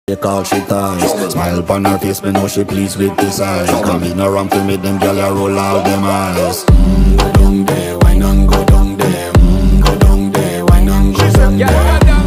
Take all she ties. Smile upon her face, me know she pleased with this eyes. Come in around to make them gyal a roll out them eyes. Go down there, wine and go down there. Go down there, wine and go down there.